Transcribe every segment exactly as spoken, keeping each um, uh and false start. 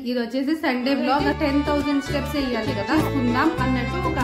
ఇది వచ్చేసి Sunday vlog ten thousand steps వేయాలి కదా కుందాం అన్నట్టు ఒక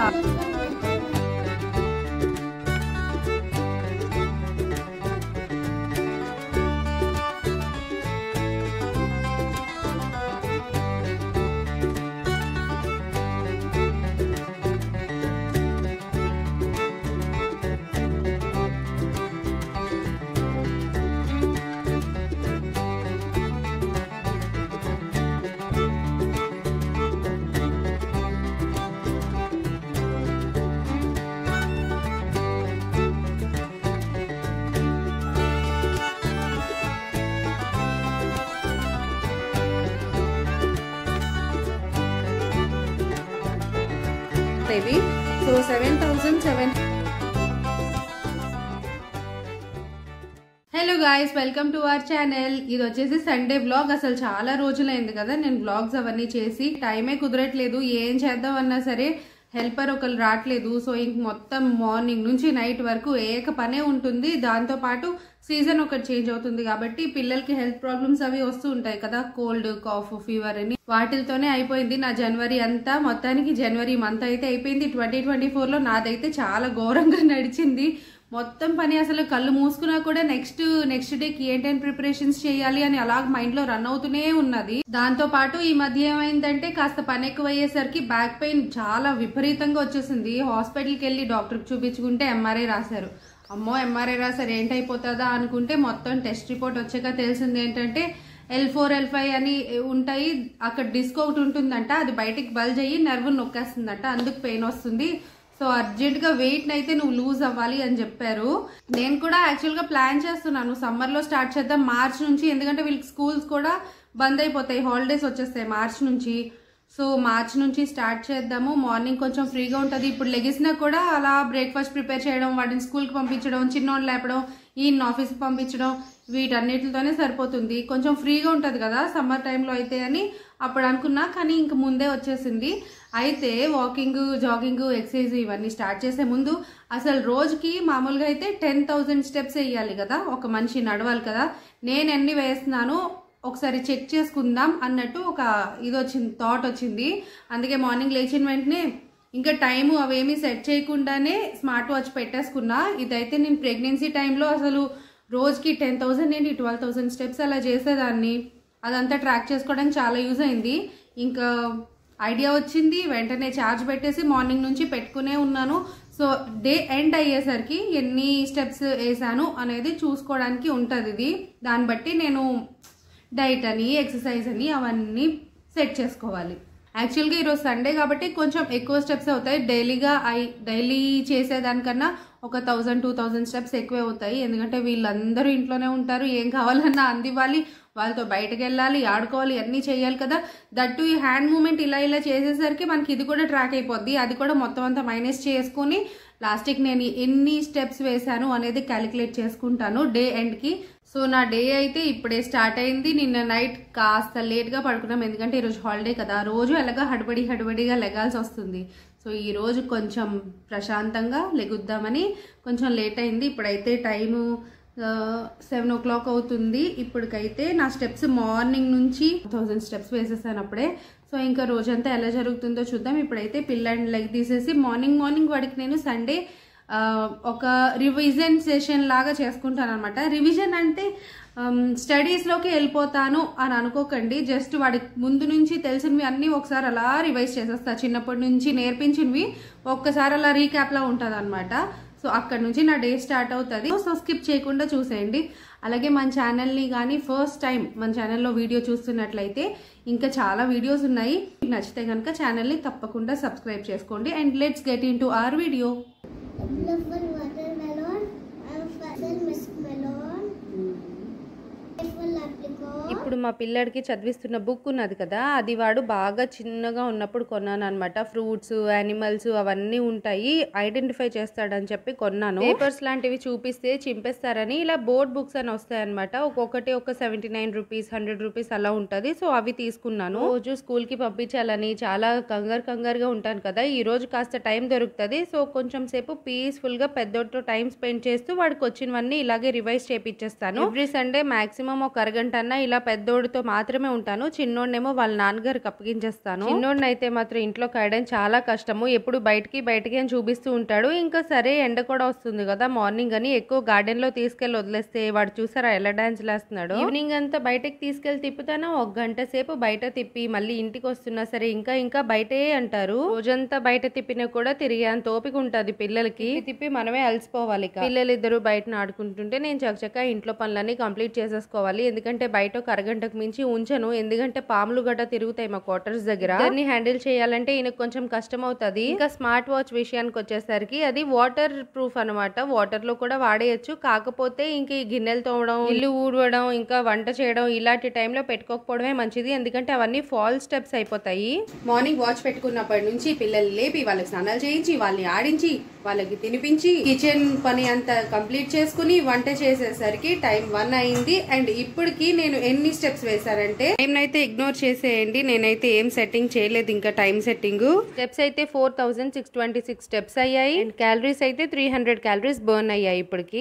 so seven thousand seven hello guys, welcome to our channel. ఇది వచ్చేసి సండే బ్లాగ్. అసలు చాలా రోజులైంది కదా నేను బ్లాగ్స్ అవన్నీ చేసి, టైమే కుదరట్లేదు. ఏం చేద్దాం అన్నా సరే హెల్పర్ ఒకరు రావట్లేదు. సో ఇంక మొత్తం మార్నింగ్ నుంచి నైట్ వరకు ఏక పనే ఉంటుంది. దాంతో పాటు సీజన్ ఒకటి చేంజ్ అవుతుంది కాబట్టి పిల్లలకి హెల్త్ ప్రాబ్లమ్స్ అవి వస్తూ ఉంటాయి కదా, కోల్డ్, కాఫ్, ఫీవర్ అని. వాటితోనే అయిపోయింది నా జనవరి అంతా. మొత్తానికి జనవరి మంత్ అయితే అయిపోయింది. ట్వంటీ ట్వంటీ ఫోర్ లో నాదైతే చాలా ఘోరంగా నడిచింది. మొత్తం పని అసలు కళ్ళు మూసుకున్నా కూడా నెక్స్ట్ నెక్స్ట్ డేకి ఏంటైనా ప్రిపరేషన్స్ చేయాలి అని అలా మైండ్ లో రన్ అవుతూనే ఉన్నది. దాంతో పాటు ఈ మధ్య ఏమైందంటే కాస్త పని ఎక్కువ అయ్యేసరికి బ్యాక్ పెయిన్ చాలా విపరీతంగా వచ్చేసింది. హాస్పిటల్కి వెళ్ళి డాక్టర్కి చూపించుకుంటే ఎంఆర్ఐ రాశారు. అమ్మో ఎంఆర్ఐ రాశారు ఏంటైపోతుందా అనుకుంటే మొత్తం టెస్ట్ రిపోర్ట్ వచ్చాక తెలిసింది ఏంటంటే ఎల్ ఫోర్ ఎల్ ఫైవ్ అని ఉంటాయి, అక్కడ డిస్క్ ఒకటి ఉంటుందంట, అది బయటికి బల్జ్ అయ్యి నర్వ్ నొక్కేస్తుందంట, అందుకు పెయిన్ వస్తుంది. సో అర్జెంట్ గా వెయిట్ అయితే నువ్వు లూజ్ అవ్వాలి అని చెప్పారు. నేను కూడా యాక్చువల్ గా ప్లాన్ చేస్తున్నాను సమ్మర్ లో స్టార్ట్ చేద్దాం మార్చ్ నుంచి, ఎందుకంటే వీళ్ళకి స్కూల్స్ కూడా బంద్ అయిపోతాయి, హాలిడేస్ వచ్చేస్తాయి మార్చ్ నుంచి. సో మార్చ్ నుంచి స్టార్ట్ చేద్దాము. మార్నింగ్ కొంచెం ఫ్రీగా ఉంటుంది. ఇప్పుడు లెగిసినా కూడా అలా బ్రేక్ఫాస్ట్ ప్రిపేర్ చేయడం, వాటిని స్కూల్కి పంపించడం, చిన్నోళ్ళు లేపడం, ఈయన ఆఫీస్కి పంపించడం, వీటన్నిటితోనే సరిపోతుంది. కొంచెం ఫ్రీగా ఉంటుంది కదా సమ్మర్ టైంలో అయితే అని అప్పుడు అనుకున్నా, కానీ ఇంక ముందే వచ్చేసింది. అయితే వాకింగ్, జాగింగ్, ఎక్సర్సైజ్ ఇవన్నీ స్టార్ట్ చేసే ముందు అసలు రోజుకి మామూలుగా అయితే టెన్ థౌసండ్ స్టెప్స్ వేయాలి కదా, ఒక మనిషి నడవాలి కదా. నేను ఎన్ని వేస్తున్నాను ఒకసారి చెక్ చేసుకుందాం అన్నట్టు ఒక ఇది వచ్చింది, థాట్ వచ్చింది. అందుకే మార్నింగ్ లేచిన వెంటనే ఇంకా టైము అవేమీ సెట్ చేయకుండానే స్మార్ట్ వాచ్ పెట్టేసుకున్నా. ఇదైతే నేను ప్రెగ్నెన్సీ టైంలో అసలు రోజుకి టెన్ థౌసండ్ ఏంటి ట్వెల్వ్ థౌసండ్ స్టెప్స్ అలా చేసేదాన్ని. అదంతా ట్రాక్ చేసుకోవడానికి చాలా యూజ్ అయింది. ఇంకా ఐడియా వచ్చింది, వెంటనే ఛార్జ్ పెట్టేసి మార్నింగ్ నుంచి పెట్టుకునే ఉన్నాను. సో డే ఎండ్ అయ్యేసరికి ఎన్ని స్టెప్స్ వేసాను అనేది చూసుకోవడానికి ఉంటుంది ఇది. దాన్ని బట్టి నేను డైట్ అని, ఎక్సర్సైజ్ అని అవన్నీ సెట్ చేసుకోవాలి. యాక్చువల్గా ఈరోజు సండే కాబట్టి కొంచెం ఎక్కువ స్టెప్స్ అవుతాయి. డైలీగా ఐ డైలీ చేసేదానికన్నా ఒక థౌజండ్ టూ థౌజండ్ స్టెప్స్ ఎక్కువే అవుతాయి. ఎందుకంటే వీళ్ళందరూ ఇంట్లోనే ఉంటారు, ఏం కావాలన్నా అందివ్వాలి, వాళ్ళతో బయటకు వెళ్ళాలి, ఆడుకోవాలి, అన్నీ చేయాలి కదా. దట్టు ఈ హ్యాండ్ మూమెంట్ ఇలా ఇలా చేసేసరికి మనకి ఇది కూడా ట్రాక్ అయిపోద్ది. అది కూడా మొత్తం అంతా మైనస్ చేసుకుని లాస్ట్కి నేను ఎన్ని స్టెప్స్ వేసాను అనేది క్యాలిక్యులేట్ చేసుకుంటాను డే ఎండ్కి. సో నా డే అయితే ఇప్పుడే స్టార్ట్ అయింది. నిన్న నైట్ కాస్త లేట్గా పడుకున్నాం, ఎందుకంటే ఈరోజు హాలిడే కదా. రోజు ఎలాగా హడబడి హడబడిగా లెగాల్సి వస్తుంది. సో ఈరోజు కొంచెం ప్రశాంతంగా లెగుద్దామని కొంచెం లేట్ అయింది. ఇప్పుడైతే టైము సెవెన్ ఓ క్లాక్ అవుతుంది. ఇప్పటికైతే నా స్టెప్స్ మార్నింగ్ నుంచి థౌజండ్ స్టెప్స్ వేసేసాను అప్పుడే. సో ఇంకా రోజంతా ఎలా జరుగుతుందో చూద్దాం. ఇప్పుడైతే పిల్లని లెగ్ తీసేసి మార్నింగ్ మార్నింగ్ వాడికి నేను సండే ఒక రివిజన్ సెషన్ లాగా చేసుకుంటాను అనమాట. రివిజన్ అంటే స్టడీస్లోకి వెళ్ళిపోతాను అని అనుకోకండి, జస్ట్ వాడికి ముందు నుంచి తెలిసినవి అన్నీ ఒకసారి అలా రివైజ్ చేసేస్తా. చిన్నప్పటి నుంచి నేర్పించినవి ఒక్కసారి అలా రీక్యాప్లా ఉంటుంది అనమాట. సో అక్కడ నుంచి నా డే స్టార్ట్ అవుతుంది. సో స్కిప్ చేయకుండా చూసేయండి. అలాగే మన ఛానల్ని కానీ ఫస్ట్ టైం మన ఛానల్లో వీడియో చూస్తున్నట్లయితే ఇంకా చాలా వీడియోస్ ఉన్నాయి, నచ్చితే కనుక ఛానల్ని తప్పకుండా సబ్స్క్రైబ్ చేసుకోండి. And let's get into our video. ఇప్పుడు మా పిల్లడికి చదివిస్తున్న బుక్ ఉన్నది కదా, అది వాడు బాగా చిన్నగా ఉన్నప్పుడు కొన్నాను అనమాట. ఫ్రూట్స్, యానిమల్స్ అవన్నీ ఉంటాయి, ఐడెంటిఫై చేస్తాడని చెప్పి కొన్నాను. పేపర్స్ లాంటివి చూపిస్తే చింపేస్తారని ఇలా బోర్డ్ బుక్స్ అని వస్తాయి అనమాట. ఒక్కొక్కటి ఒక seventy nine rupees hundred rupees అలా ఉంటుంది. సో అవి తీసుకున్నాను. రోజు స్కూల్కి పంపించాలని చాలా కంగారు కంగారుగా ఉంటాను కదా, ఈ రోజు కాస్త టైం దొరుకుతుంది. సో కొంచెం సేపు పీస్ఫుల్గా పెద్దోడితో టైం స్పెండ్ చేస్తూ వాడికి వచ్చినవన్నీ ఇలాగే రివైజ్ చేపించేస్తాను. ఎవ్రీ సండే మాక్సిమం ఒక అరగంట అన్న ఇలా పెద్ద పెద్దోడితో మాత్రమే ఉంటాను. చిన్నోడినేమో వాళ్ళ నాన్నగారికి అప్పగించేస్తాను. చిన్నోడిని అయితే మాత్రం ఇంట్లో కాయడం చాలా కష్టము. ఎప్పుడు బయటికి బయటికి అని చూపిస్తూ ఉంటాడు. ఇంకా సరే ఎండ కూడా వస్తుంది కదా మార్నింగ్ అని ఎక్కువ గార్డెన్ లో తీసుకెళ్లి వదిలేస్తే వాడు చూసారా ఎలా డాన్స్ లేస్తున్నాడు. ఈవినింగ్ అంతా బయటకి తీసుకెళ్లి తిప్పుతాను. ఒక గంట సేపు బయట తిప్పి మళ్ళీ ఇంటికి వస్తున్నా సరే ఇంకా ఇంకా బయటే అంటారు. రోజంతా బయట తిప్పినా కూడా తిరిగే అంత ఓపిక ఉంటది పిల్లలకి. తిప్పి మనమే అలసిపోవాలి. పిల్లలు ఇద్దరు బయట ఆడుకుంటుంటే నేను చక్కచక్క ఇంట్లో పనులన్నీ కంప్లీట్ చేసేసుకోవాలి. ఎందుకంటే బయట ఒక అరగంటకు మించి ఉంచను. ఎందుకంటే పాములు గడ్డ తిరుగుతాయి మా క్వార్టర్స్ దగ్గర. దాన్ని హ్యాండిల్ చేయాలంటే ఈయనకు కొంచెం కష్టం అవుతుంది. ఇంకా స్మార్ట్ వాచ్ విషయానికి వచ్చేసరికి అది వాటర్ ప్రూఫ్ అనమాట. వాటర్ లో కూడా వాడేయచ్చు. కాకపోతే ఇంక ఈ గిన్నెలు తోమడం, ఇల్లు ఊడవడం, ఇంకా వంట చేయడం ఇలాంటి టైంలో పెట్టుకోకపోవడమే మంచిది. ఎందుకంటే అవన్నీ ఫాల్ స్టెప్స్ అయిపోతాయి. మార్నింగ్ వాచ్ పెట్టుకున్నప్పటి నుంచి పిల్లలు లేపి వాళ్ళకి స్నానాలు చేయించి వాళ్ళని ఆడించి వాళ్ళకి తినిపించి కిచెన్ పని అంతా కంప్లీట్ చేసుకుని వంట చేసేసరికి టైం వన్ అయింది. అండ్ ఇప్పటికి నేను ఎన్ని స్టెప్స్ వేసానంటే టైం అయితే ఇగ్నోర్ చేసేయండి. నేనైతే ఏం సెట్టింగ్ చేయలేదు ఇంకా టైం సెట్టింగ్. స్టెప్స్ అయితే four thousand six twenty six steps అయ్యాయి. అండ్ క్యాలరీస్ అయితే త్రీ హండ్రెడ్ క్యాలరీస్ బర్న్ అయ్యాయి ఇప్పటికి.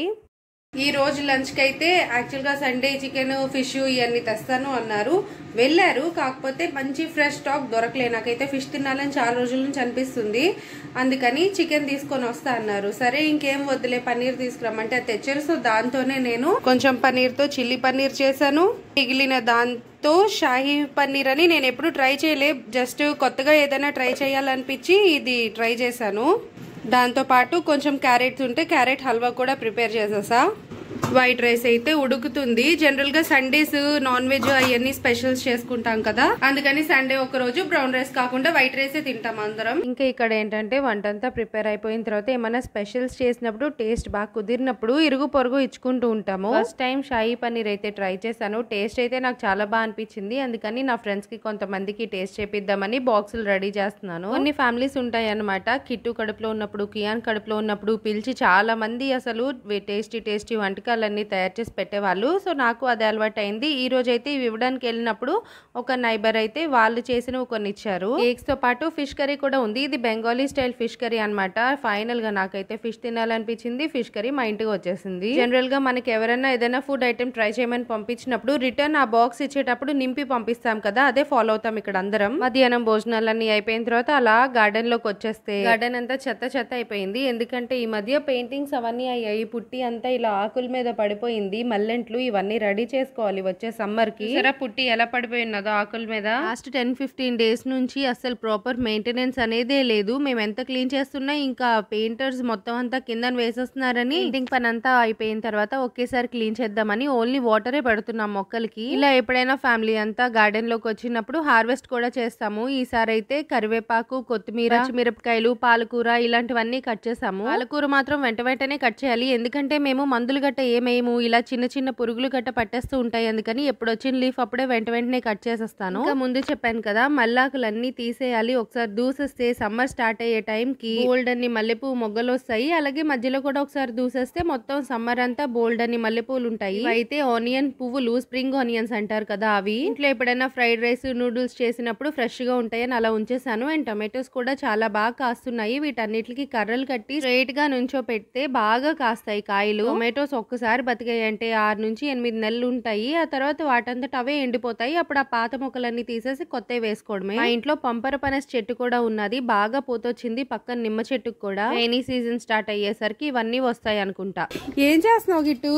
ఈ రోజు లంచ్ కి అయితే యాక్చువల్ గా సండే చికెన్ ఫిష్ ఇవన్నీ తెస్తాను అన్నారు. వెళ్ళారు. కాకపోతే మంచి ఫ్రెష్ స్టాక్ దొరకలే. నాకైతే ఫిష్ తినాలని చాలా రోజుల నుంచి అనిపిస్తుంది. అందుకని చికెన్ తీసుకొని వస్తా అన్నారు. సరే ఇంకేం వద్దులే పన్నీర్ తీసుకురమ్మంటే అది తెచ్చారు. సో దాంతోనే నేను కొంచెం పన్నీర్ తో చిల్లీ పన్నీర్ చేశాను. మిగిలిన దాంతో షాహీ పన్నీర్ అని నేను ఎప్పుడు ట్రై చేయలే. జస్ట్ కొత్తగా ఏదైనా ట్రై చేయాలనిపించి ఇది ట్రై చేశాను. దాంతో పాటు కొంచెం క్యారెట్స్ ఉంటే క్యారెట్ హల్వా కూడా ప్రిపేర్ చేసేసా. వైట్ రైస్ అయితే ఉడుకుతుంది. జనరల్ గా సండేస్ నాన్ వెజ్ అవన్నీ స్పెషల్స్ చేసుకుంటాం కదా, అందుకని సండే ఒక రోజు బ్రౌన్ రైస్ కాకుండా వైట్ రైసే తింటాం అందరం. ఇంకా ఇక్కడ ఏంటంటే వంట అంతా ప్రిపేర్ అయిపోయిన తర్వాత ఏమైనా స్పెషల్స్ చేసినప్పుడు టేస్ట్ బాగా కుదిరినప్పుడు ఇరుగు పొరుగు ఇచ్చుకుంటూ ఉంటాము. ఫస్ట్ టైం షాహీ పన్నీర్ అయితే ట్రై చేశాను. టేస్ట్ అయితే నాకు చాలా బాగా అనిపించింది. అందుకని నా ఫ్రెండ్స్ కి కొంతమందికి టేస్ట్ చేపిద్దామని బాక్సులు రెడీ చేస్తున్నాను. కొన్ని ఫ్యామిలీస్ ఉంటాయి అనమాట, కిట్టు కడుపులో ఉన్నప్పుడు కియాన్ కడుపులో ఉన్నప్పుడు పిలిచి చాలా మంది అసలు టేస్టీ టేస్టీ వంటకాలు అన్ని తయారు చేసి పెట్టేవాళ్ళు. సో నాకు అది అలవాటు అయింది. ఈ రోజు అయితే ఇవి ఇవ్వడానికి వెళ్ళినప్పుడు ఒక నైబర్ అయితే వాళ్ళు చేసినవి కొన్ని ఇచ్చారు. కేక్స్ తో పాటు ఫిష్ కర్రీ కూడా ఉంది. ఇది బెంగాలీ స్టైల్ ఫిష్ కర్రీ అనమాట. ఫైనల్ గా నాకైతే ఫిష్ తినాలనిపించింది. ఫిష్ కర్రీ మా ఇంటికి వచ్చేసింది. జనరల్ గా మనకి ఎవరైనా ఏదైనా ఫుడ్ ఐటమ్ ట్రై చేయమని పంపించినప్పుడు రిటర్న్ ఆ బాక్స్ ఇచ్చేటప్పుడు నింపి పంపిస్తాం కదా, అదే ఫాలో అవుతాం ఇక్కడ అందరం. మధ్యాహ్నం భోజనాలన్నీ అయిపోయిన తర్వాత అలా గార్డెన్ లోకి వచ్చేస్తే గార్డెన్ అంతా చెత్త చెత్త అయిపోయింది. ఎందుకంటే ఈ మధ్య పెయింటింగ్స్ అవన్నీ అయ్యాయి. పుట్టి అంతా ఇలా ఆకుల మీద పడిపోయింది. మల్లెంట్లు ఇవన్నీ రెడీ చేసుకోవాలి వచ్చే సమ్మర్ కి. సరే పుట్టి ఎలా పడిపోయి ఉన్నదో ఆకుల మీద. లాస్ట్ టెన్ ఫిఫ్టీన్ డేస్ నుంచి అసలు ప్రాపర్ మెయింటెనెన్స్ అనేదే లేదు. మేము ఎంత క్లీన్ చేస్తున్నా ఇంకా పెయింటర్స్ మొత్తం అంతా కింద వేసేస్తున్నారని పెయింటింగ్ పని అంతా అయిపోయిన తర్వాత ఒకేసారి క్లీన్ చేద్దామని ఓన్లీ వాటరే పెడుతున్నాం మొక్కలకి. ఇలా ఎప్పుడైనా ఫ్యామిలీ అంతా గార్డెన్ లోకి వచ్చినప్పుడు హార్వెస్ట్ కూడా చేస్తాము. ఈసారి అయితే కరివేపాకు, కొత్తిమీర, మిరపకాయలు, పాలకూర ఇలాంటివన్నీ కట్ చేసాము. పాలకూర మాత్రం వెంట వెంటనే కట్ చేయాలి. ఎందుకంటే మేము మందులు గట్ట ఏమేము ఇలా చిన్న చిన్న పురుగులు గట్ట పట్టేస్తూ ఉంటాయి. అందుకని ఎప్పుడు వచ్చిన లీఫ్ అప్పుడే వెంట వెంటనే కట్ చేసేస్తాను. ఇంకా ముందు చెప్పాను కదా మల్లాకులన్నీ తీసేయాలి. ఒకసారి దూసేస్తే సమ్మర్ స్టార్ట్ అయ్యే టైం కి బోల్డ్ అన్ని మల్లెపూ మొగ్గలు వస్తాయి. అలాగే మధ్యలో కూడా ఒకసారి దూసేస్తే మొత్తం సమ్మర్ అంతా బోల్డ్ అన్ని మల్లెపూలు ఉంటాయి. అయితే ఆనియన్ పువ్వులు, స్ప్రింగ్ ఆనియన్స్ అంటారు కదా, అవి ఇంట్లో ఎప్పుడైనా ఫ్రైడ్ రైస్ నూడిల్స్ చేసినప్పుడు ఫ్రెష్ గా ఉంటాయని అలా ఉంచేసాను. అండ్ టొమాటోస్ కూడా చాలా బాగా కాస్తున్నాయి. వీటన్నిటికి కర్రలు కట్టి స్ట్రైట్ గా నుంచో పెడితే బాగా కాస్తాయి కాయలు. టొమాటోస్ ఒక్కసారి బతికాయి అంటే ఆరు నుంచి ఎనిమిది నెలలు ఉంటాయి. ఆ తర్వాత వాటంతట అవే ఎండిపోతాయి. అప్పుడు ఆ పాత మొక్కలన్నీ తీసేసి కొత్తవి వేసుకోవడమే. మా ఇంట్లో పంపర పనస్ చెట్టు కూడా ఉన్నది, బాగా పోతొచ్చింది. పక్కన నిమ్మ చెట్టుకు కూడా. రైనీ సీజన్ స్టార్ట్ అయ్యేసరికి ఇవన్నీ వస్తాయి అనుకుంటా. ఏం చేస్తున్నావు గిట్టు?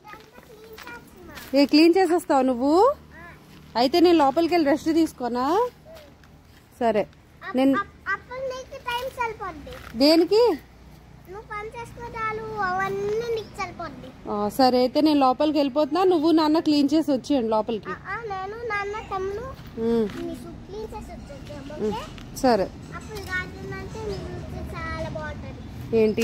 ఏ క్లీన్ చేసేస్తావు నువ్వు? అయితే నేను లోపలికి వెళ్ళి రెస్ట్ తీసుకోనా? సరే. నేను దేనికి? సరే అయితే నేను లోపలికి వెళ్ళిపోతున్నా. నువ్వు నాన్న క్లీన్ చేసి వచ్చేయండి లోపలికి. సరే. ఏంటి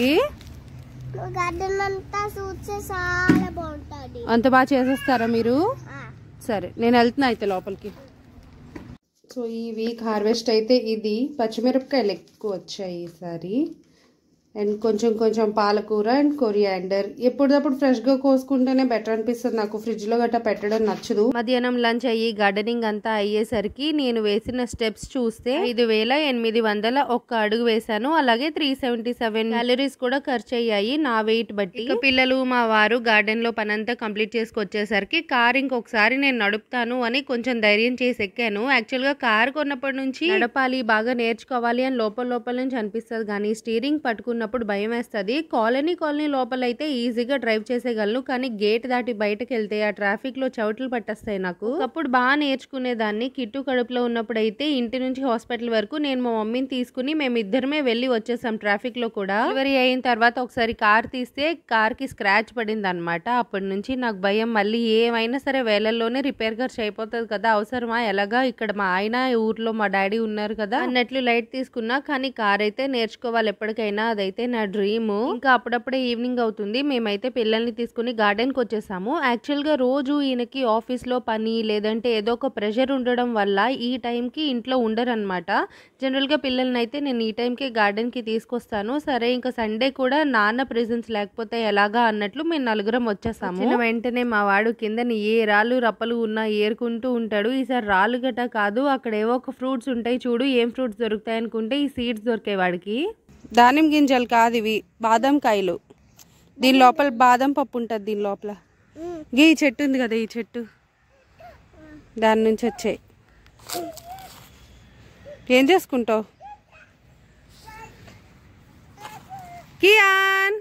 అంత బాగా చేసేస్తారా మీరు? సరే నేను వెళ్తున్నా అయితే లోపలికి. సో ఈ వీక్ హార్వెస్ట్ అయితే ఇది. పచ్చిమిరపకాయలు ఎక్కువ వచ్చాయి ఈసారి. అండ్ కొంచెం కొంచెం పాలకూర అండ్ కొరియాండర్. ఎప్పుడప్పుడు ఫ్రెష్ గా కోసుకుంటేనే బెటర్ అనిపిస్తుంది నాకు, ఫ్రిడ్జ్ లో గట్రా పెట్టడం నచ్చదు. మధ్యాహ్నం లంచ్ అయ్యి గార్డెనింగ్ అంతా అయ్యేసరికి నేను వేసిన స్టెప్స్ చూస్తే ఐదు వేల ఎనిమిది వందల ఒక్క అడుగు వేసాను. అలాగే త్రీ సెవెంటీ సెవెన్ క్యాలరీస్ కూడా ఖర్చు అయ్యాయి నా వెయిట్ బట్టి. ఇక పిల్లలు మా వారు గార్డెన్ లో పనంతా కంప్లీట్ చేసుకొచ్చేసరికి కార్ ఇంకొకసారి నేను నడుపుతాను అని కొంచెం ధైర్యం చేసి ఎక్కాను. యాక్చువల్ గా కార్ కొన్నప్పటి నుంచి నడపాలి, బాగా నేర్చుకోవాలి అని లోపల లోపల నుంచి అనిపిస్తుంది, కానీ స్టీరింగ్ పట్టుకున్న అప్పుడు భయం వేస్తుంది. కాలనీ కాలనీ లోపల అయితే ఈజీగా డ్రైవ్ చేసేయగలను, కానీ గేట్ దాటి బయటకు వెళ్తే ఆ ట్రాఫిక్ లో చవట్లు పట్టేస్తాయి నాకు. అప్పుడు బాగా నేర్చుకునేదాన్ని. కిట్టు కడుపులో ఉన్నప్పుడు అయితే ఇంటి నుంచి హాస్పిటల్ వరకు నేను మా మమ్మీని తీసుకుని మేమిద్దరమే వెళ్ళి వచ్చేసాం ట్రాఫిక్ లో కూడా. డెలివరీ అయిన తర్వాత ఒకసారి కార్ తీస్తే కార్ కి స్క్రాచ్ పడింది అనమాట. అప్పటి నుంచి నాకు భయం, మళ్ళీ ఏమైనా సరే వేలల్లోనే రిపేర్ ఖర్చు అయిపోతుంది కదా, అవసరమా, ఎలాగా ఇక్కడ మా ఆయన ఊర్లో మా డాడీ ఉన్నారు కదా అన్నట్లు లైట్ తీసుకున్నా. కానీ కార్ అయితే నేర్చుకోవాలి ఎప్పటికైనా, అదైతే నా డ్రీమ్. ఇంకా అప్పుడప్పుడే ఈవినింగ్ అవుతుంది, మేమైతే పిల్లల్ని తీసుకుని గార్డెన్ కి వచ్చేసాము. యాక్చువల్ గా రోజు ఈయనకి ఆఫీస్ లో పని లేదంటే ఏదో ఒక ప్రెషర్ ఉండడం వల్ల ఈ టైం కి ఇంట్లో ఉండరు అనమాట. జనరల్ గా పిల్లల్ని అయితే నేను ఈ టైం కి గార్డెన్ కి తీసుకొస్తాను. సరే ఇంకా సండే కూడా నాన్న ప్రెజెన్స్ లేకపోతే ఎలాగా అన్నట్లు మేము నలుగురం వచ్చేసాము. వెంటనే మా వాడు కిందని ఏ రాళ్ళు రప్పలు ఉన్నా ఏరుకుంటూ ఉంటాడు. ఈసారి రాళ్ళు గట్ట కాదు, అక్కడ ఏవో ఒక ఫ్రూట్స్ ఉంటాయి చూడు, ఏం ఫ్రూట్స్ దొరుకుతాయి అనుకుంటే ఈ సీడ్స్ దొరికాయి వాడికి. దానిమ్మ గింజలు కాదు ఇవి, బాదం కాయలు. దీని లోపల బాదం పప్పు ఉంటుంది. దీని లోపల ఈ చెట్టు ఉంది కదా, ఈ చెట్టు దాని నుంచి వచ్చాయి. ఏం చేసుకుంటావు కియాన్?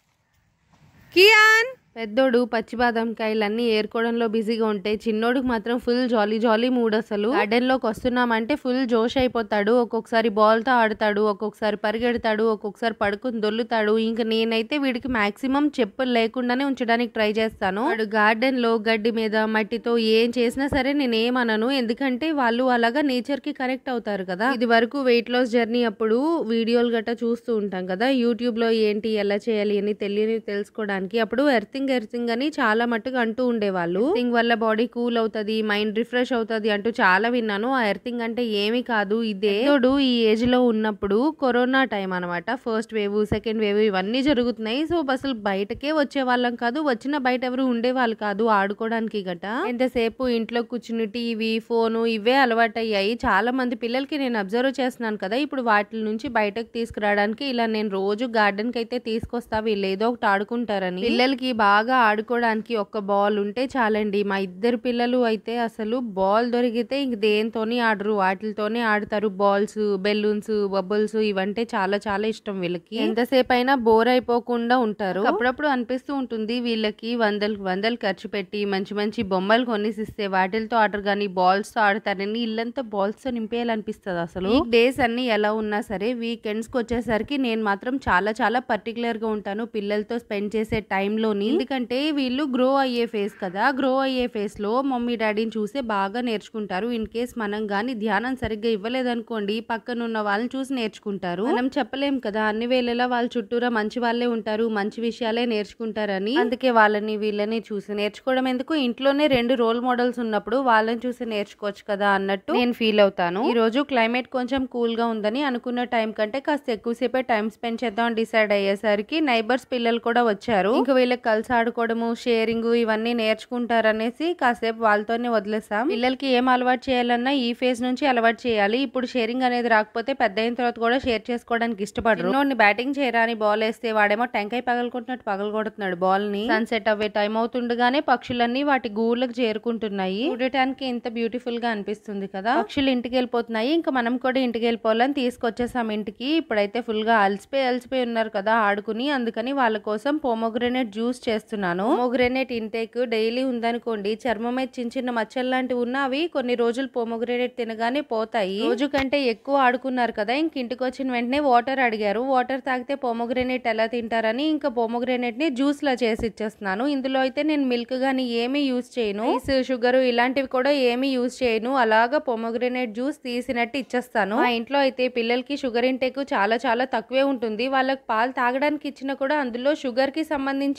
కియాన్ పెద్దోడు పచ్చి బాదం కాయలన్నీ ఏరుకోవడంలో బిజీగా ఉంటే చిన్నోడికి మాత్రం ఫుల్ జాలీ జాలీ మూడ్. అసలు గార్డెన్ లోకి వస్తున్నామంటే ఫుల్ జోష్ అయిపోతాడు. ఒక్కొక్కసారి బాల్ తో ఆడతాడు, ఒక్కొక్కసారి పరిగెడతాడు, ఒక్కొక్కసారి పడుకుని దొల్లుతాడు. ఇంకా నేనైతే వీడికి మాక్సిమం చెప్పులు లేకుండానే ఉంచడానికి ట్రై చేస్తాను. వాడు గార్డెన్ లో గడ్డి మీద మట్టితో ఏం చేసినా సరే నేనేమనను, ఎందుకంటే వాళ్ళు అలాగా నేచర్ కి కనెక్ట్ అవుతారు కదా. ఇది వరకు వెయిట్ లాస్ జర్నీ అప్పుడు వీడియోలు గట్టా చూస్తూ ఉంటాం కదా యూట్యూబ్ లో, ఏంటి ఎలా చేయాలి అని తెలియని తెలుసుకోవడానికి. అప్పుడు ఎర్తింగ్ ఎర్తింగ్ అని చాలా మట్టుగా అంటూ ఉండేవాళ్ళు. ఎర్తింగ్ వల్ల బాడీ కూల్ అవుతుంది, మైండ్ రిఫ్రెష్ అవుతుంది అంటూ చాలా విన్నాను. ఆ ఎర్తింగ్ అంటే ఏమీ కాదు, ఇదే. తోడు ఈ ఏజ్ లో ఉన్నప్పుడు కరోనా టైం అనమాట, ఫస్ట్ వేవ్ సెకండ్ వేవ్ ఇవన్నీ జరుగుతున్నాయి. సో అసలు బయటకే వచ్చే వాళ్ళం కాదు, వచ్చిన బయట ఎవరు ఉండేవాళ్ళు కాదు ఆడుకోవడానికి గట. ఎంతసేపు ఇంట్లో కూర్చుని టీవీ ఫోను ఇవే అలవాటు అయ్యాయి. చాలా మంది పిల్లలకి నేను అబ్జర్వ్ చేస్తున్నాను కదా, ఇప్పుడు వాటి నుంచి బయటకు తీసుకురావడానికి ఇలా నేను రోజు గార్డెన్ కి అయితే తీసుకొస్తా, వీళ్ళు ఏదో ఒకటి ఆడుకుంటారని. పిల్లలకి బాగా ఆడుకోవడానికి ఒక్క బాల్ ఉంటే చాలండి. మా ఇద్దరు పిల్లలు అయితే అసలు బాల్ దొరికితే ఇంక దేంతోని ఆడరు, వాటితోనే ఆడతారు. బాల్స్, బెలూన్స్, బబుల్స్ ఇవంటే చాలా చాలా ఇష్టం వీళ్ళకి. ఎంతసేపు అయినా బోర్ అయిపోకుండా ఉంటారు. అప్పుడప్పుడు అనిపిస్తూ ఉంటుంది వీళ్ళకి వందలు వందలు ఖర్చు పెట్టి మంచి మంచి బొమ్మలు కొనిసిస్తే వాటితో ఆడరు, కానీ బాల్స్ తో ఆడతారని ఇల్లంతా బాల్స్ తో నింపేయాలనిపిస్తుంది. అసలు డేస్ అన్ని ఎలా ఉన్నా సరే వీకెండ్స్ కి వచ్చేసరికి నేను మాత్రం చాలా చాలా పర్టికులర్ గా ఉంటాను పిల్లలతో స్పెండ్ చేసే టైంలోని. ఎందుకంటే వీళ్ళు గ్రో అయ్యే ఫేస్ కదా, గ్రో అయ్యే ఫేస్ లో మమ్మీ డాడీని చూసే బాగా నేర్చుకుంటారు. ఇన్ కేస్ మనం గానీ ధ్యానం సరిగ్గా ఇవ్వలేదనుకోండి పక్కన ఉన్న వాళ్ళని చూసి నేర్చుకుంటారు. మనం చెప్పలేం కదా అన్ని వేళలా వాళ్ళ చుట్టూరా మంచి వాళ్ళే ఉంటారు, మంచి విషయాలే నేర్చుకుంటారని. అందుకే వాళ్ళని వీళ్ళని చూసి నేర్చుకోవడం ఎందుకు, ఇంట్లోనే రెండు రోల్ మోడల్స్ ఉన్నప్పుడు వాళ్ళని చూసి నేర్చుకోవచ్చు కదా అన్నట్టు నేను ఫీల్ అవుతాను. ఈ రోజు క్లైమేట్ కొంచెం కూల్ గా ఉందని అనుకున్న టైం కంటే కాస్త ఎక్కువసేపే టైం స్పెండ్ చేద్దాం డిసైడ్ అయ్యేసరికి నైబర్స్ పిల్లలు కూడా వచ్చారు. ఇంకా వీళ్ళకి కలిసి ఆడుకోవడము, షేరింగ్ ఇవన్నీ నేర్చుకుంటారనేసి కాసేపు వాళ్ళతోనే వదిలేసాం. పిల్లలకి ఏం అలవాటు చేయాలన్నా ఈ ఫేజ్ నుంచి అలవాటు చేయాలి. ఇప్పుడు షేరింగ్ అనేది రాకపోతే పెద్ద అయిన తర్వాత కూడా షేర్ చేసుకోవడానికి ఇష్టపడరు. నోడిని బ్యాటింగ్ చేయరాని బాల్ వేస్తే వాడేమో టెంకాయ పగలకొట్టినట్టు పగలగొడుతున్నాడు బాల్ ని. సన్సెట్ అవే టైం అవుతుండగానే పక్షులన్నీ వాటి గూళ్ళకు చేరుకుంటున్నాయి. చూడటానికి ఇంత బ్యూటిఫుల్ గా అనిపిస్తుంది కదా. పక్షులు ఇంటికి వెళ్ళిపోతున్నాయి, ఇంకా మనం కూడా ఇంటికి వెళ్ళిపోవాలని తీసుకొచ్చేసాం ఇంటికి. ఇప్పుడైతే ఫుల్ గా అలసిపోయి అలసిపోయి ఉన్నారు కదా ఆడుకుని, అందుకని వాళ్ళ కోసం పోమోగ్రెనేట్ జ్యూస్ చేస్తున్నాను. పోమోగ్రెనేట్ ఇంటేక్ డైలీ ఉందనుకోండి చర్మం మీద చిన్న చిన్న మచ్చలు లాంటివి ఉన్నా అవి కొన్ని రోజులు పోమోగ్రెనేట్ తినగానే పోతాయి. రోజు కంటే ఎక్కువ ఆడుకున్నారు కదా, ఇంక ఇంటికి వచ్చిన వెంటనే వాటర్ అడిగారు. వాటర్ తాగితే పోమోగ్రెనేట్ ఎలా తింటారని ఇంకా పోమోగ్రెనేట్ ని జ్యూస్ లా చేసి ఇచ్చేస్తున్నాను. ఇందులో అయితే నేను మిల్క్ గానీ ఏమీ యూజ్ చేయను, షుగర్ ఇలాంటివి కూడా ఏమీ యూజ్ చేయను. అలాగా పోమోగ్రెనేట్ జ్యూస్ తీసినట్టు ఇచ్చేస్తాను. మా ఇంట్లో అయితే పిల్లలకి షుగర్ ఇంటేక్ చాలా చాలా తక్కువే ఉంటుంది. వాళ్ళకి పాలు తాగడానికి ఇచ్చినా కూడా అందులో షుగర్ కి సంబంధించి అంటే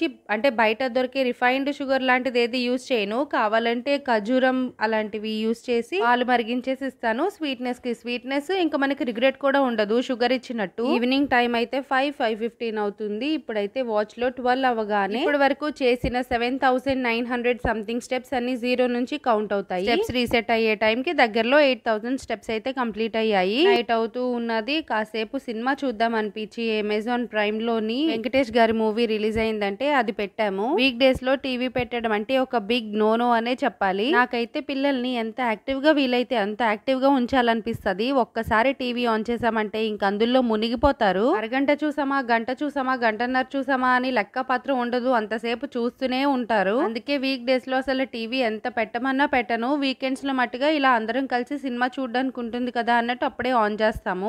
అంటే బయట దొరికే రిఫైన్డ్ షుగర్ లాంటిది ఏది యూజ్ చేయను. కావాలంటే ఖజూరం అలాంటివి యూజ్ చేసి పాలు మరిగించేసి ఇస్తాను. స్వీట్నెస్ కి స్వీట్నెస్, ఇంకా మనకి రిగ్రెట్ కూడా ఉండదు షుగర్ ఇచ్చినట్టు. ఈవినింగ్ టైం అయితే ఫైవ్ ఫైవ్ ఫిఫ్టీన్ అవుతుంది. ఇప్పుడైతే వాచ్ లో ట్వెల్వ్ అవగానే ఇప్పటి వరకు చేసిన seven thousand nine hundred something steps అన్ని జీరో నుంచి కౌంట్ అవుతాయి. స్టెప్స్ రీసెట్ అయ్యే టైం కి దగ్గరలో ఎయిట్ థౌసండ్ స్టెప్స్ అయితే కంప్లీట్ అయ్యాయి. నైట్ అవుతూ ఉన్నది. కాసేపు సినిమా చూద్దాం అనిపించి అమెజాన్ ప్రైమ్ లోని వెంకటేష్ గారి మూవీ రిలీజ్ అయిందంటే అది పెట్టాము. వీక్ డేస్ లో టీవీ పెట్టడం అంటే ఒక బిగ్ నోనో అనే చెప్పాలి. నాకైతే పిల్లల్ని ఎంత యాక్టివ్ గా వీలైతే అంత యాక్టివ్ గా ఉంచాలనిపిస్తుంది. ఒక్కసారి టీవీ ఆన్ చేసామంటే ఇంక అందులో మునిగిపోతారు. అరగంట చూసామా, గంట చూసామా, గంటన్నర చూసామా అని లెక్క పత్రం ఉండదు. అంతసేపు చూస్తూనే ఉంటారు. అందుకే వీక్ డేస్ లో అసలు టీవీ ఎంత పెట్టమన్నా పెట్టను. వీకెండ్స్ లో మట్టుగా ఇలా అందరం కలిసి సినిమా చూడడానికి ఉంటుంది కదా అన్నట్టు అప్పుడే ఆన్ చేస్తాము.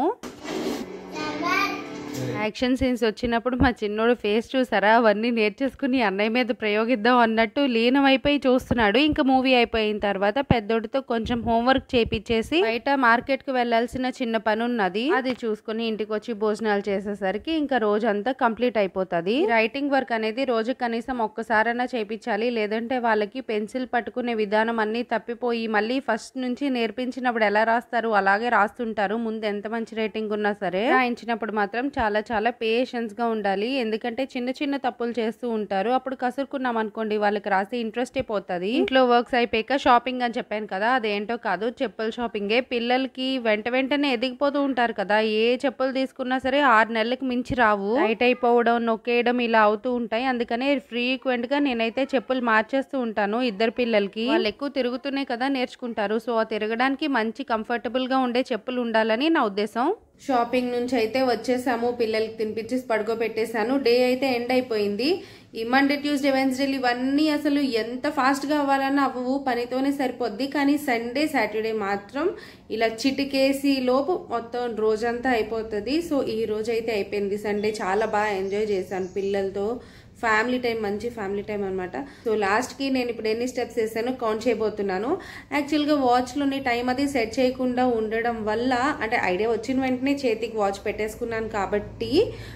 యాక్షన్ సీన్స్ వచ్చినప్పుడు మా చిన్నోడు ఫేస్ చూసారా, అవన్నీ నేర్చేసుకుని అన్నయ్య మీద ప్రయోగిద్దాం అన్నట్టు లీనమైపోయి చూస్తున్నాడు. ఇంకా మూవీ అయిపోయిన తర్వాత పెద్దోడితో కొంచెం హోంవర్క్ చేపించేసి బయట మార్కెట్ కు వెళ్లాల్సిన చిన్న పని ఉన్నది, అది చూసుకుని ఇంటికి వచ్చి భోజనాలు చేసేసరికి ఇంకా రోజంతా కంప్లీట్ అయిపోతుంది. రైటింగ్ వర్క్ అనేది రోజు కనీసం ఒక్కసారైనా చేపించాలి. లేదంటే వాళ్ళకి పెన్సిల్ పట్టుకునే విధానం అన్ని తప్పిపోయి మళ్ళీ ఫస్ట్ నుంచి నేర్పించినప్పుడు ఎలా రాస్తారు అలాగే రాస్తుంటారు. ముందు ఎంత మంచి రైటింగ్ ఉన్నా సరే రాయించినప్పుడు మాత్రం చాలా చాలా పేషెన్స్ గా ఉండాలి. ఎందుకంటే చిన్న చిన్న తప్పులు చేస్తూ ఉంటారు. అప్పుడు కసురుకున్నాం అనుకోండి వాళ్ళకి రాసే ఇంట్రెస్ట్ అయిపోతుంది. ఇంట్లో వర్క్స్ అయిపోయాక షాపింగ్ అని చెప్పాను కదా, అదేంటో కాదు చెప్పుల షాపింగే. పిల్లలకి వెంట వెంటనే ఎదిగిపోతూ ఉంటారు కదా, ఏ చెప్పులు తీసుకున్నా సరే ఆరు నెలలకు మించి రావు. టైట్ అయిపోవడం, నొక్కేయడం ఇలా అవుతూ ఉంటాయి. అందుకనే ఫ్రీక్వెంట్ గా నేనైతే చెప్పులు మార్చేస్తూ ఉంటాను ఇద్దరు పిల్లలకి. వాళ్ళు ఎక్కువ తిరుగుతూనే కదా నేర్చుకుంటారు. సో ఆ తిరగడానికి మంచి కంఫర్టబుల్ గా ఉండే చెప్పులు ఉండాలని నా ఉద్దేశం. షాపింగ్ నుంచి అయితే వచ్చేసాము. పిల్లలకి తినిపించేసి పడుకోబెట్టేశాను. డే అయితే ఎండ్ అయిపోయింది. ఈ మండే, ట్యూస్డే, వెన్స్డేలు ఇవన్నీ అసలు ఎంత ఫాస్ట్గా అవ్వాలన్నా అవ్వవు, పనితోనే సరిపోద్ది. కానీ సండే, సాటర్డే మాత్రం ఇలా చిటికేసి లోపు మొత్తం రోజంతా అయిపోతుంది. సో ఈ రోజు అయితే అయిపోయింది. సండే చాలా బాగా ఎంజాయ్ చేశాను పిల్లలతో. ఫ్యామిలీ టైం, మంచి ఫ్యామిలీ టైం అనమాట. సో లాస్ట్కి నేను ఇప్పుడు ఎన్ని స్టెప్స్ వేసానో కౌంట్ చేయబోతున్నాను. యాక్చువల్గా వాచ్లోని టైం అది సెట్ చేయకుండా ఉండడం వల్ల, అంటే ఐడియా వచ్చిన వెంటనే చేతికి వాచ్ పెట్టేసుకున్నాను కాబట్టి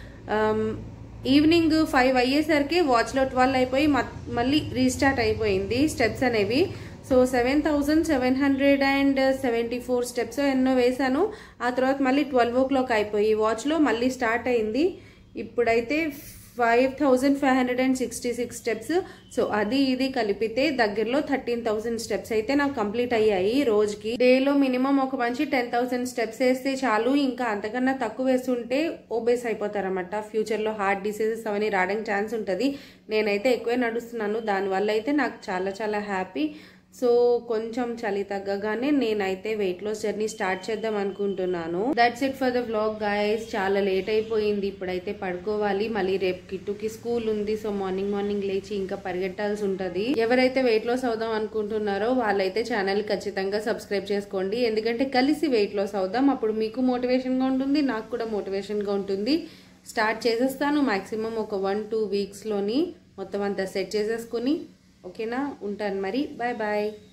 ఈవినింగ్ ఫైవ్ అయ్యేసరికి వాచ్లో ట్వెల్వ్ అయిపోయి మళ్ళీ రీస్టార్ట్ అయిపోయింది స్టెప్స్ అనేవి. So seven thousand seven hundred and seventy four steps ఎన్నో వేసాను. ఆ తర్వాత మళ్ళీ ట్వెల్వ్ ఓ క్లాక్ అయిపోయి వాచ్లో మళ్ళీ స్టార్ట్ అయింది. ఇప్పుడైతే five thousand five hundred and sixty six steps. So అది ఇది కలిపితే దగ్గరలో థర్టీన్ థౌసండ్ స్టెప్స్ అయితే నాకు కంప్లీట్ అయ్యాయి రోజుకి. డేలో మినిమం ఒక మంచి టెన్ థౌసండ్ స్టెప్స్ వేస్తే చాలు. ఇంకా అంతకన్నా తక్కువ వేస్తుంటే ఓబేస్ అయిపోతారన్నమాట. ఫ్యూచర్ లో హార్ట్ డిసీజెస్ అవన్నీ రావడానికి ఛాన్స్ ఉంటుంది. నేనైతే ఎక్కువే నడుస్తున్నాను, దానివల్ల అయితే నాకు చాలా చాలా హ్యాపీ. సో కొంచెం చలి తగ్గగానే నేనైతే వెయిట్ లాస్ జర్నీ స్టార్ట్ చేద్దాం అనుకుంటున్నాను. That's it for the vlog guys. చాలా లేట్ అయిపోయింది. ఇప్పుడైతే పడుకోవాలి. మళ్ళీ రేపు కిట్టుకి స్కూల్ ఉంది. సో మార్నింగ్ మార్నింగ్ లేచి ఇంకా పరిగెట్టాల్సి ఉంటుంది. ఎవరైతే వెయిట్ లాస్ అవుదాం అనుకుంటున్నారో వాళ్ళైతే ఛానల్ ఖచ్చితంగా సబ్స్క్రైబ్ చేసుకోండి. ఎందుకంటే కలిసి వెయిట్ లాస్ అవుదాం. అప్పుడు మీకు మోటివేషన్ గా ఉంటుంది, నాకు కూడా మోటివేషన్ గా ఉంటుంది. స్టార్ట్ చేసేస్తాను మాక్సిమం ఒక వన్ టూ వీక్స్ లోని మొత్తం అంతా సెట్ చేసేసుకుని. ఓకేనా, ఉంటాను మరి. Bye bye.